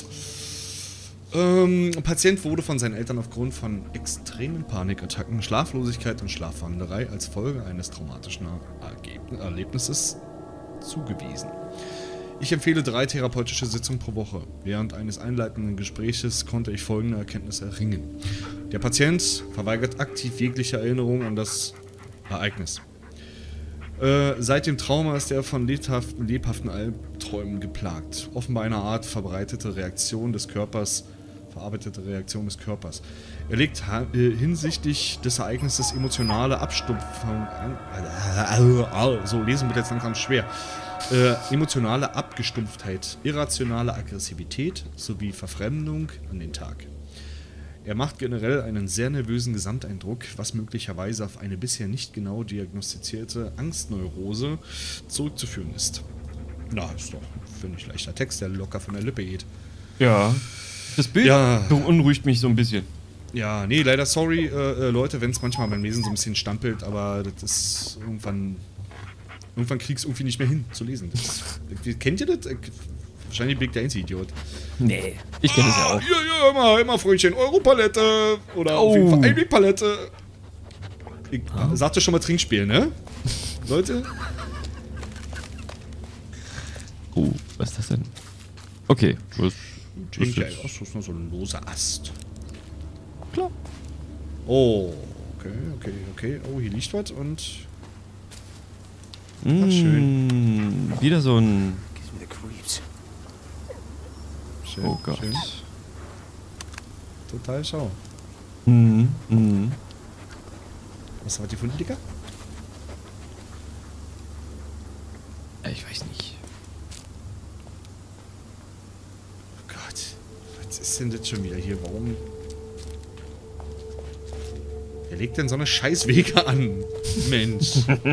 Ähm, ein Patient wurde von seinen Eltern aufgrund von extremen Panikattacken, Schlaflosigkeit und Schlafwanderei als Folge eines traumatischen Ergeb- Erlebnisses zugewiesen. Ich empfehle drei therapeutische Sitzungen pro Woche. Während eines einleitenden Gespräches konnte ich folgende Erkenntnisse erringen. Der Patient verweigert aktiv jegliche Erinnerung an das Ereignis. Äh, seit dem Trauma ist er von lebhaften, lebhaften Albträumen geplagt. Offenbar eine Art verbreitete Reaktion des Körpers verarbeitete Reaktion des Körpers. Er legt äh, hinsichtlich des Ereignisses emotionale Abstumpfung an. Äh, so, lesen wird jetzt langsam schwer. Äh, emotionale Abgestumpftheit, irrationale Aggressivität sowie Verfremdung an den Tag. Er macht generell einen sehr nervösen Gesamteindruck, was möglicherweise auf eine bisher nicht genau diagnostizierte Angstneurose zurückzuführen ist. Na, ist doch, finde ich, leichter Text, der locker von der Lippe geht. Ja. Das Bild Ja. beunruhigt mich so ein bisschen. Ja, nee, leider sorry, äh, äh, Leute, wenn es manchmal beim Lesen so ein bisschen stampelt, aber das ist irgendwann... Irgendwann kriegst du irgendwie nicht mehr hin zu lesen. Das, kennt ihr das? Wahrscheinlich bin ich der einzige Idiot. Nee, ich kenne das ja auch. Ja, ja, immer, immer, Freundchen, Europalette. Oder Oh. auf jeden Fall Einwegpalette. Ich Oh. sagte schon mal Trinkspiel, ne? Leute? Oh, was ist das denn? Okay, was, was Trinkspiel. jetzt? Ach, das ist nur so ein loser Ast. Klar. Oh, okay, okay, okay. Oh, hier liegt was und... Mmh, schön. Wieder so ein... Gives me the creeps. Schön, Oh Gott. schön. Total schau. Mhm, mhm. Was hat die gefunden, Dicker? Ja, ich weiß nicht. Oh Gott. Was ist denn das schon wieder hier? Warum... Wer legt denn so eine Scheißwege an? Mensch.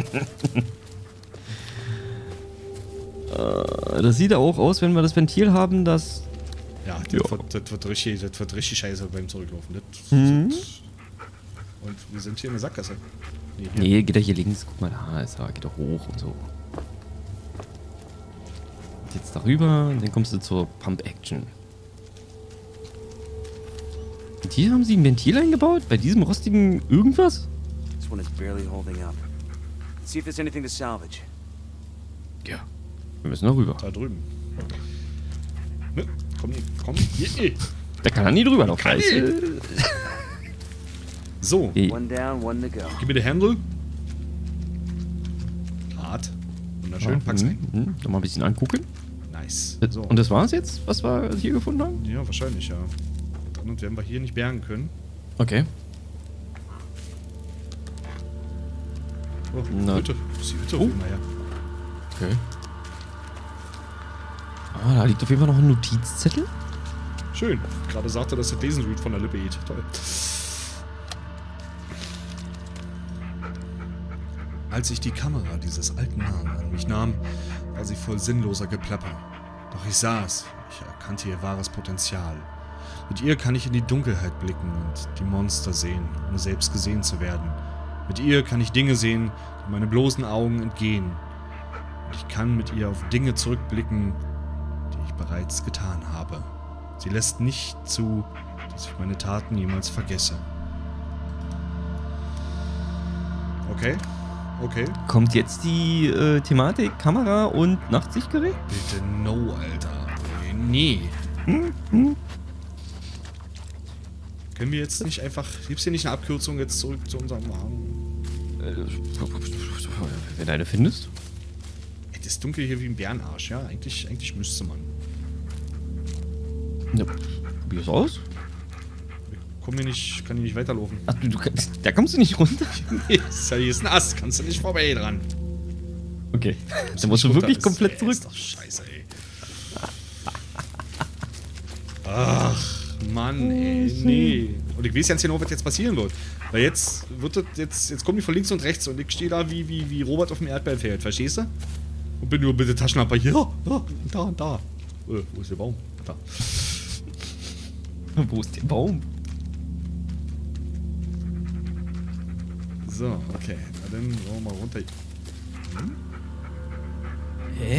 Das sieht auch aus, wenn wir das Ventil haben, dass... Ja, das, Ja. Wird, das, wird richtig, das wird richtig scheiße beim Zurücklaufen. Das, Mhm. das, und wir sind hier in der Sackgasse. Nee, hier. Nee, geht er hier links. Guck mal, da ist er. Geht er hoch und so. Und jetzt darüber, und dann kommst du zur Pump-Action. Und hier haben sie ein Ventil eingebaut? Bei diesem rostigen irgendwas? This one is barely holding up. Let's see if there's anything to salvage. Ja. Wir müssen noch rüber. Da drüben. Ne? Komm, hier, komm. Hier, hier. Da kann er nie drüber laufen. Kann Weißt ich? du? So, Eh. One down, one to go. gib mir den Handle. Hart. Wunderschön, pack's ein. Mhm, mhm. Noch mal ein bisschen angucken. Nice. So. Und das war's jetzt, was wir hier gefunden haben? Ja, wahrscheinlich, ja. Und werden wir hier nicht bergen können. Okay. Oh, Na. Hütte. Das ist die Hütte. Oh. Naja. Okay. Ah, da liegt auf jeden Fall noch ein Notizzettel. Schön. Gerade sagte, dass das Lesenrüd von der Lippe geht. Toll. Als ich die Kamera dieses alten Herrn an mich nahm, war sie voll sinnloser Geplapper. Doch ich sah es. Ich erkannte ihr wahres Potenzial. Mit ihr kann ich in die Dunkelheit blicken und die Monster sehen, ohne selbst gesehen zu werden. Mit ihr kann ich Dinge sehen, die meine bloßen Augen entgehen. Und ich kann mit ihr auf Dinge zurückblicken, die ich bereits getan habe. Sie lässt nicht zu, dass ich meine Taten jemals vergesse. Okay, okay. Kommt jetzt die äh, Thematik Kamera und Nachtsichtgerät? Bitte no, Alter. Nee. Hm? Hm? Können wir jetzt nicht einfach... Gibt's hier nicht eine Abkürzung jetzt zurück zu unserem Wagen? Äh, wenn du eine findest? Ey, das ist dunkel hier wie ein Bärenarsch, ja? Eigentlich, eigentlich müsste man. Ja, probier es aus. Wir kommen hier nicht... Kann hier nicht weiterlaufen. Ach, du, du kannst, da kommst du nicht runter? Nee, das ist ja, hier ist ein Ast. Kannst du nicht vorbei dran. Okay. Musst Dann musst du nicht wirklich runter. komplett Ist- zurück. Ist doch scheiße, ey. Ach, Mann, ey, nee. Und ich weiß ganz genau, was jetzt passieren wird. Weil jetzt wird das, jetzt, jetzt kommen die von links und rechts und ich stehe da wie, wie, wie Robert auf dem Erdbeerfeld, verstehst du? Und bin nur bitte Taschenlampe hier, da, da und da. Äh, wo ist der Baum? Da. Wo ist der Baum? So, okay. Na dann wollen wir mal runter. Hä?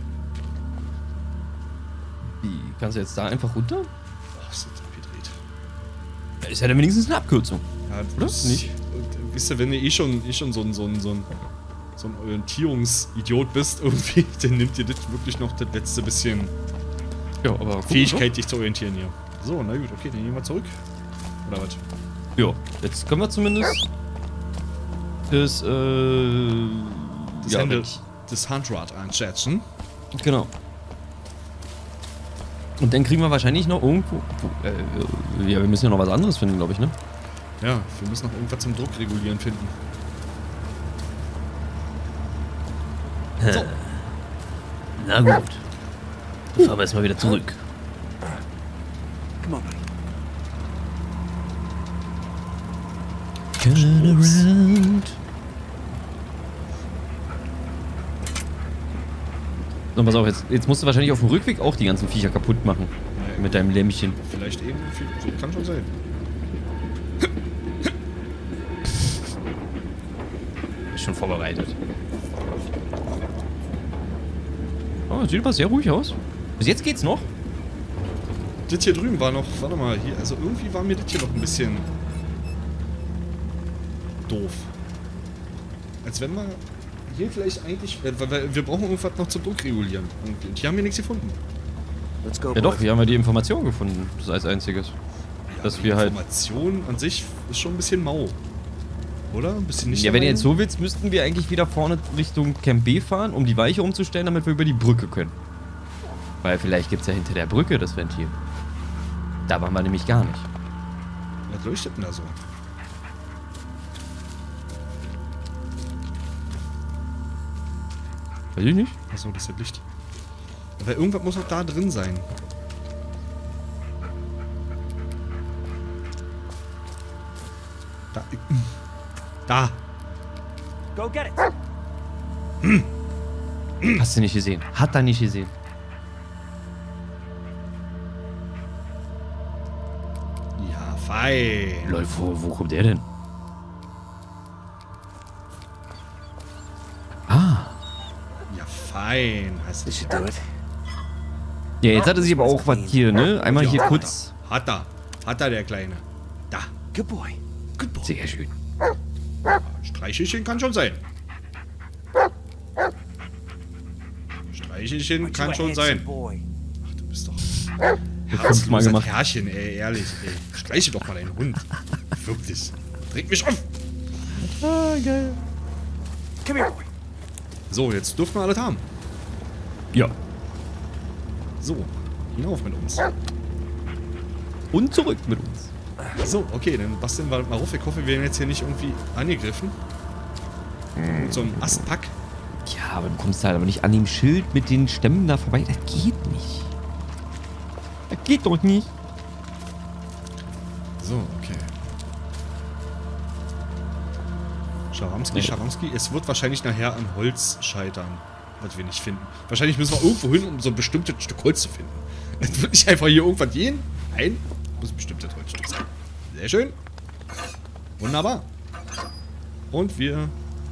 Wie? Kannst du jetzt da einfach runter? Oh, ist das abgedreht. Da ist ja dann wenigstens eine Abkürzung. Ja, Oder? das, Nicht? Und, wisst ihr, wenn du eh schon, eh schon so ein, so ein, so ein, so ein Orientierungsidiot bist, irgendwie, dann nimmt dir das wirklich noch das letzte bisschen Ja, aber guck, Fähigkeit, dich zu orientieren hier. So, na gut, okay, dann gehen wir zurück. Oder was? Ja, jetzt können wir zumindest das, äh... Das, ja, Handel, wenn- das Handrad einschätzen. Genau. Und dann kriegen wir wahrscheinlich noch irgendwo... Äh, ja, wir müssen ja noch was anderes finden, glaube ich, ne? Ja, wir müssen noch irgendwas zum Druckregulieren finden. So. Na gut. Dann fahren wir erstmal wieder zurück. Come on, buddy. Turn around. So, pass auf, jetzt, jetzt musst du wahrscheinlich auf dem Rückweg auch die ganzen Viecher kaputt machen. Nee. Mit deinem Lämmchen. Vielleicht eben, kann schon sein. Ist schon vorbereitet. Oh, sieht aber sehr ruhig aus. Bis jetzt geht's noch. Das hier drüben war noch, warte mal, hier, also irgendwie war mir das hier noch ein bisschen doof. Als wenn wir hier vielleicht eigentlich, weil, weil wir brauchen irgendwas noch zum Druckregulieren. Und hier haben wir nichts gefunden. Let's go, Ja doch, boys. wir haben ja die Information gefunden. Das ist als einziges. Ja, Dass die wir halt... Information an sich ist schon ein bisschen mau. Oder? Ein bisschen nicht Ja, der wenn du jetzt Meinung? so willst, müssten wir eigentlich wieder vorne Richtung Camp B fahren, um die Weiche umzustellen, damit wir über die Brücke können. Weil vielleicht gibt es ja hinter der Brücke das Ventil. Da waren wir nämlich gar nicht. Was leuchtet denn da so? Weiß ich nicht. Achso, das ist ja Licht. Aber irgendwas muss noch da drin sein. Da. Da. Go get it. Hast du nicht gesehen? Hat er nicht gesehen. Ja, fein. Lol, wo, wo kommt der denn? Ah. Ja, fein. Hast du This should do it. Ja, jetzt hat er sich aber auch was hier, ne? Einmal hier Ja, kurz... Hat er. Hat er, der Kleine. Da. Good boy. Good boy. Sehr schön. Streichelchen kann schon sein. Streichelchen Aren't you kann a schon handsome sein. boy? Ach, du bist doch fünfmal herzloses gemacht. Herrchen, ey, ehrlich, ey. Streichel doch mal deinen Hund. Wirklich. Reg mich auf. Ah, geil. Come here, boy. So, jetzt dürfen wir alles haben. Ja. So, hinauf mit uns. Und zurück mit uns. So, okay, dann basteln wir mal auf. Ich hoffe, wir werden jetzt hier nicht irgendwie angegriffen. Mit so einem Astpack. Ja, aber du kommst halt aber nicht an dem Schild mit den Stämmen da vorbei. Das geht nicht. Das geht doch nicht. So, okay. Scharamski, Nee. Scharamski. Es wird wahrscheinlich nachher an Holz scheitern, was wir nicht finden. Wahrscheinlich müssen wir irgendwo hin, um so ein bestimmtes Stück Holz zu finden. Es wird nicht einfach hier irgendwas gehen. Nein, muss ein bestimmtes Holzstück sein. Sehr schön. Wunderbar. Und wir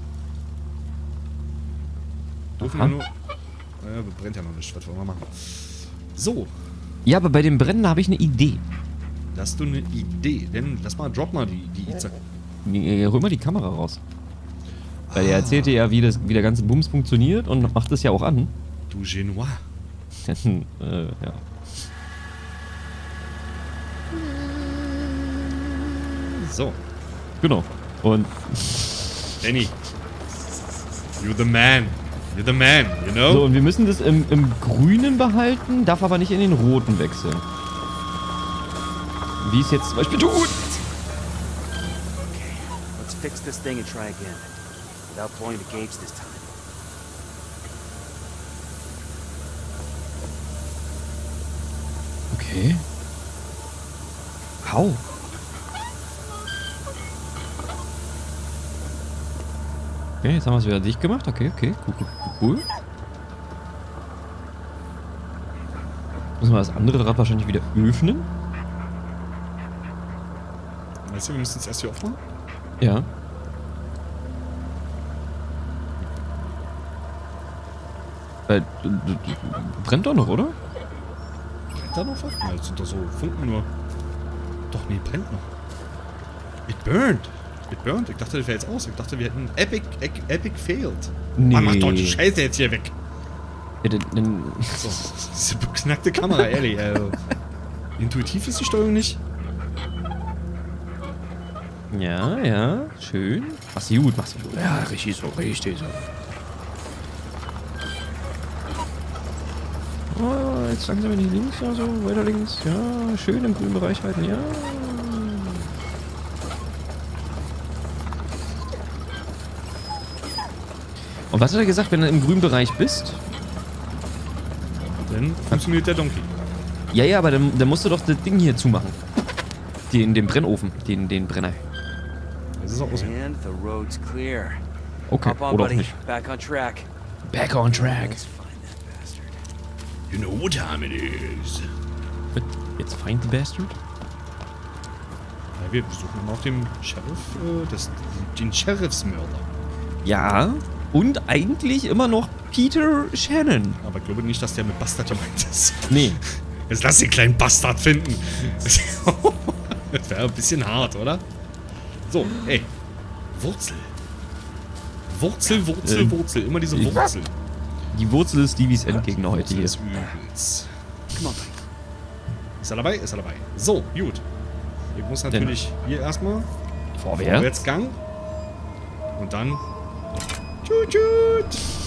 dürfen Aha. wir nur... Naja, brennt ja noch nicht. Was wollen wir machen? So, Ja, aber bei dem Brennen habe ich eine Idee. hast du eine Idee? Denn lass mal, drop mal die, die Ize. Nee, Hol mal die Kamera raus. Weil er erzählte ja, wie, das, wie der ganze Bums funktioniert und macht das ja auch an. Du Genois. äh, ja. So, Genau. Und Danny. You're the man. You're the man, you know? so, und wir müssen das im, im Grünen behalten, darf aber nicht in den Roten wechseln. Wie es jetzt zum Beispiel tut. Okay, let's fix this thing and try again. Without blowing the gauge this time. Okay. Au. Okay, jetzt haben wir es wieder dicht gemacht. Okay, okay. Cool, cool, cool. Müssen wir das andere Rad wahrscheinlich wieder öffnen? Weißt du, wir müssen es erst hier aufmachen? Ja. Äh, d- d- d- brennt doch noch, oder? Brennt da noch was? Na, das sind doch so Funken nur. Doch, nee, brennt noch. It burned. It burned. Ich dachte, das wäre jetzt aus. Ich dachte, wir hätten Epic, Epic, Epic failed. Nee. Mann, mach doch die Scheiße jetzt hier weg. Ja, dann, dann, So, diese beknackte Kamera, ehrlich. Also. Intuitiv ist die Steuerung nicht. ja, ja, schön. Machst du gut, machst du gut. Ja, richtig so, richtig so. Oh, jetzt langsam in die links, ja, so, weiter links. Ja, schön im grünen Bereich halten, ja. Und was hat er gesagt, wenn du im grünen Bereich bist? Dann funktioniert der Donkey. Ja, ja, aber dann, dann musst du doch das Ding hier zumachen. Den, den Brennofen, den, den Brenner. Das ist auch aus. And the road's clear. Okay, Hop on, oder auch buddy. nicht. Back on track. Back on track. Let's find that bastard. You know what time it is. Jetzt find the bastard? Ja, wir suchen mal auf dem Sheriff, äh, das, den Sheriffsmörder. Ja, und eigentlich immer noch Peter Shannon. Aber ich glaube nicht, dass der mit Bastard gemeint ist. Nee. Jetzt lass den kleinen Bastard finden. Das wäre ein bisschen hart, oder? So, ey. Wurzel. Wurzel, Wurzel, Ähm, Wurzel. Immer diese ich- Wurzel. Die Wurzel ist Divis Endgegner heute Wurzel hier. des Übels. Come on, Ist er dabei? Ist er dabei. So, gut. Ich muss natürlich hier erstmal Vorwärts. Vorwärtsgang. Und dann. Tschut, tschut.